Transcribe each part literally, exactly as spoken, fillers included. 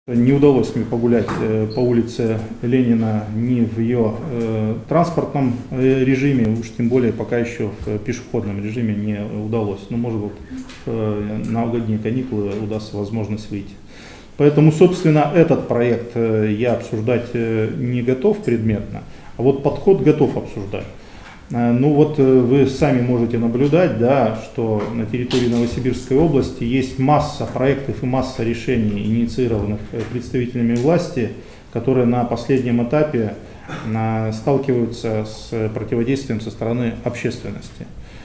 Не удалось мне погулять по улице Ленина ни в ее э, транспортном режиме, уж тем более пока еще в пешеходном режиме не удалось. Но, может быть, э, на новогодние каникулы удастся возможность выйти. Поэтому, собственно, этот проект я обсуждать не готов предметно, а вот подход готов обсуждать. Ну вот вы сами можете наблюдать, да, что на территории Новосибирской области есть масса проектов и масса решений, инициированных представителями власти, которые на последнем этапе сталкиваются с противодействием со стороны общественности.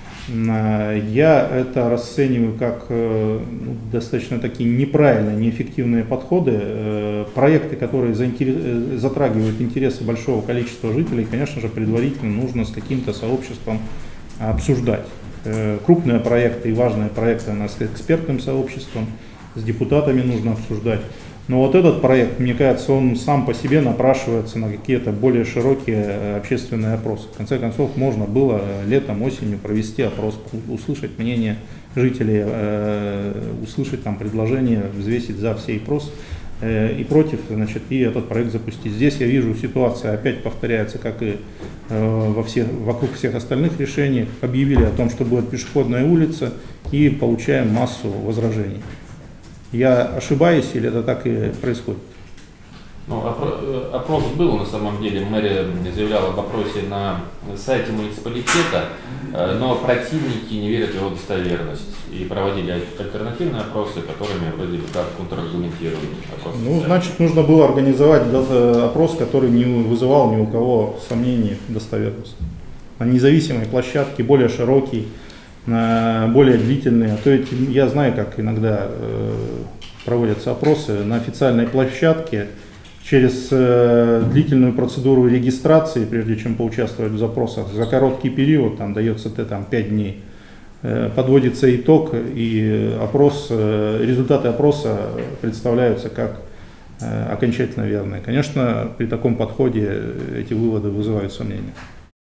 Я это расцениваю как ну, достаточно такие неправильные, неэффективные подходы. Проекты, которые затрагивают интересы большого количества жителей, конечно же, предварительно нужно с каким-то сообществом обсуждать. Крупные проекты и важные проекты у нас с экспертным сообществом, с депутатами нужно обсуждать. Но вот этот проект, мне кажется, он сам по себе напрашивается на какие-то более широкие общественные опросы. В конце концов, можно было летом, осенью провести опрос, услышать мнение жителей, услышать там предложения, взвесить за все и прос и против, значит, и этот проект запустить. Здесь я вижу, ситуация опять повторяется, как и во всех, вокруг всех остальных решений. Объявили о том, что будет пешеходная улица, и получаем массу возражений. Я ошибаюсь или это так и происходит? Ну, опрос был, на самом деле, мэрия заявляла об опросе на сайте муниципалитета, но противники не верят в его достоверность и проводили альтернативные опросы, которыми вроде бы как контраргументировали. Ну, значит, нужно было организовать опрос, который не вызывал ни у кого сомнений в достоверности. На независимой площадке, более широкий, более длительные. А то ведь я знаю, как иногда э, проводятся опросы на официальной площадке через э, длительную процедуру регистрации, прежде чем поучаствовать в запросах, за короткий период, там дается там, пять дней, э, подводится итог, и опрос, э, результаты опроса представляются как э, окончательно верные. Конечно, при таком подходе эти выводы вызывают сомнения.